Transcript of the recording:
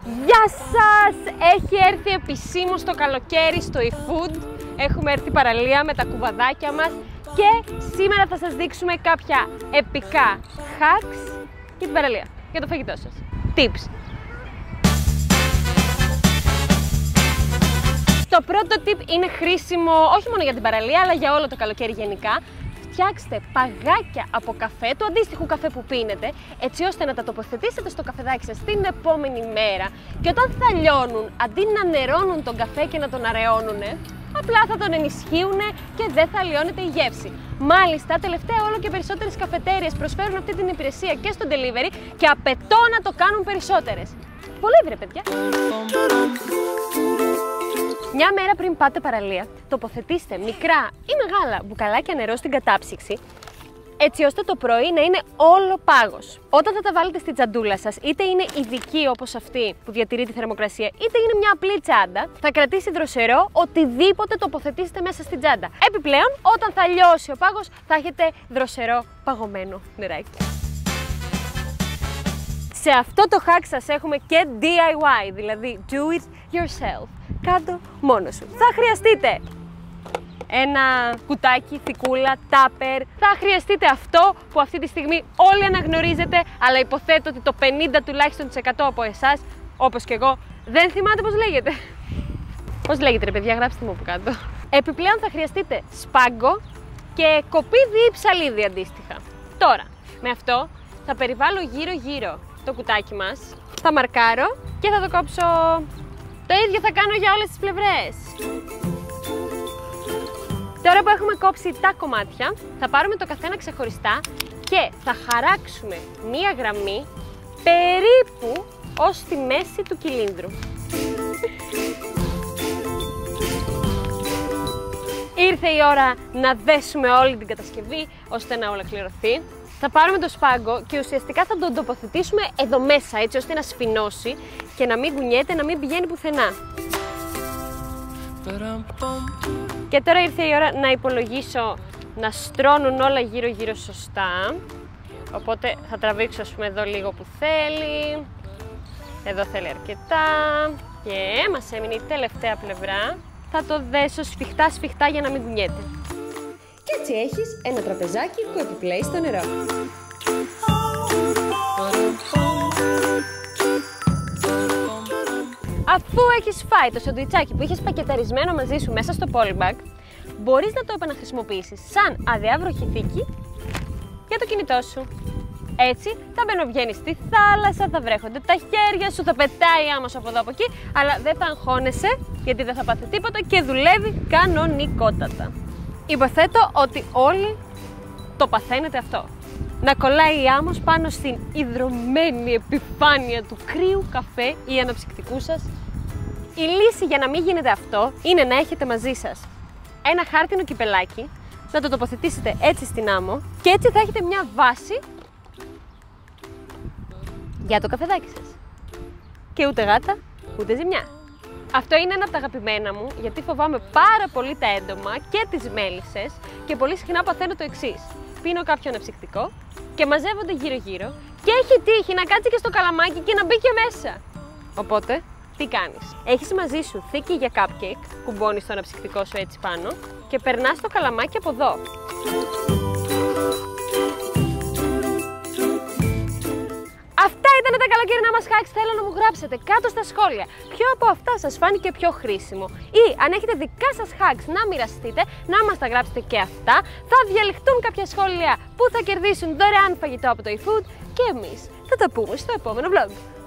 Γεια σας! Έχει έρθει επισήμως το καλοκαίρι στο eFood. Έχουμε έρθει παραλία με τα κουβαδάκια μας και σήμερα θα σας δείξουμε κάποια επικά hacks για την παραλία, για το φαγητό σας. Tips. Το πρώτο tip είναι χρήσιμο όχι μόνο για την παραλία, αλλά για όλο το καλοκαίρι γενικά. Φτιάξτε παγάκια από καφέ, του αντίστοιχου καφέ που πίνετε, έτσι ώστε να τα τοποθετήσετε στο καφεδάκι σας την επόμενη μέρα και όταν θα λιώνουν, αντί να νερώνουν τον καφέ και να τον αραιώνουν, απλά θα τον ενισχύουν και δεν θα λιώνεται η γεύση. Μάλιστα, τελευταία όλο και περισσότερες καφετέριες προσφέρουν αυτή την υπηρεσία και στο delivery και απαιτώ να το κάνουν περισσότερες. Βολεύει ρε παιδιά! Μια μέρα πριν πάτε παραλία, τοποθετήστε μικρά ή μεγάλα μπουκαλάκια νερό στην κατάψυξη, έτσι ώστε το πρωί να είναι όλο πάγος. Όταν θα τα βάλετε στην τσαντούλα σας, είτε είναι ειδική όπως αυτή που διατηρεί τη θερμοκρασία, είτε είναι μια απλή τσάντα, θα κρατήσει δροσερό οτιδήποτε τοποθετήσετε μέσα στην τσάντα. Επιπλέον, όταν θα λιώσει ο πάγος, θα έχετε δροσερό παγωμένο νεράκι. Σε αυτό το hack σας έχουμε και DIY, δηλαδή do it yourself. Κάτω μόνο σου. Θα χρειαστείτε ένα κουτάκι, θικούλα, τάπερ. Θα χρειαστείτε αυτό που αυτή τη στιγμή όλοι αναγνωρίζετε, αλλά υποθέτω ότι το 50 τουλάχιστον % από εσάς, όπως και εγώ, δεν θυμάται πώς λέγεται. Πώς λέγεται ρε παιδιά, γράψτε μου από κάτω. Επιπλέον θα χρειαστείτε σπάγκο και κοπίδι ή ψαλίδι αντίστοιχα. Τώρα, με αυτό θα περιβάλλω γύρω-γύρω το κουτάκι μας, θα μαρκάρω και θα το κόψω. Το ίδιο θα κάνω για όλες τις πλευρές. Τώρα που έχουμε κόψει τα κομμάτια, θα πάρουμε το καθένα ξεχωριστά και θα χαράξουμε μία γραμμή περίπου ως τη μέση του κυλίνδρου. Ήρθε η ώρα να δέσουμε όλη την κατασκευή ώστε να ολοκληρωθεί. Θα πάρουμε το σπάγκο και ουσιαστικά θα τον τοποθετήσουμε εδώ μέσα, έτσι ώστε να σφινώσει και να μην κουνιέται, να μην πηγαίνει πουθενά. Και τώρα ήρθε η ώρα να υπολογίσω να στρώνουν όλα γύρω-γύρω σωστά. Οπότε θα τραβήξω ας πούμε εδώ λίγο που θέλει. Εδώ θέλει αρκετά. Και μας έμεινε η τελευταία πλευρά. Θα το δέσω σφιχτά-σφιχτά για να μην κουνιέται. Και έτσι έχεις ένα τραπεζάκι που επιπλέει στο νερό. Αφού έχεις φάει το σαντουιτσάκι που είχες πακεταρισμένο μαζί σου μέσα στο polybag, μπορείς να το επαναχρησιμοποιήσεις σαν αδιάβροχη θήκη για το κινητό σου. Έτσι θα μπαινοβγαίνεις στη θάλασσα, θα βρέχονται τα χέρια σου, θα πετάει άμμος από εδώ από εκεί, αλλά δεν θα αγχώνεσαι γιατί δεν θα πάθει τίποτα και δουλεύει κανονικότατα. Υποθέτω ότι όλοι το παθαίνετε αυτό. Να κολλάει η άμμος πάνω στην ιδρωμένη επιφάνεια του κρύου καφέ ή αναψυκτικού σας. Η λύση για να μην γίνεται αυτό είναι να έχετε μαζί σας ένα χάρτινο κυπελάκι, να το τοποθετήσετε έτσι στην άμμο και έτσι θα έχετε μια βάση για το καφεδάκι σας. Και ούτε γάτα, ούτε ζημιά. Αυτό είναι ένα από τα αγαπημένα μου, γιατί φοβάμαι πάρα πολύ τα έντομα και τις μέλισσες και πολύ συχνά παθαίνω το εξής. Πίνω κάποιο αναψυκτικό και μαζεύονται γύρω-γύρω και έχει τύχει να κάτσει και στο καλαμάκι και να μπει και μέσα. Οπότε, τι κάνεις? Έχεις μαζί σου θήκη για cupcake, κουμπώνεις το αναψυκτικό σου έτσι πάνω και περνάς το καλαμάκι από εδώ. Αυτά ήταν τα καλοκαιρινά μας hacks. Θέλω να μου γράψετε κάτω στα σχόλια ποιο από αυτά σας φάνηκε πιο χρήσιμο ή αν έχετε δικά σας hacks να μοιραστείτε, να μας τα γράψετε και αυτά. Θα διαλεχτούν κάποια σχόλια που θα κερδίσουν δωρεάν φαγητό από το eFood και εμείς θα τα πούμε στο επόμενο vlog.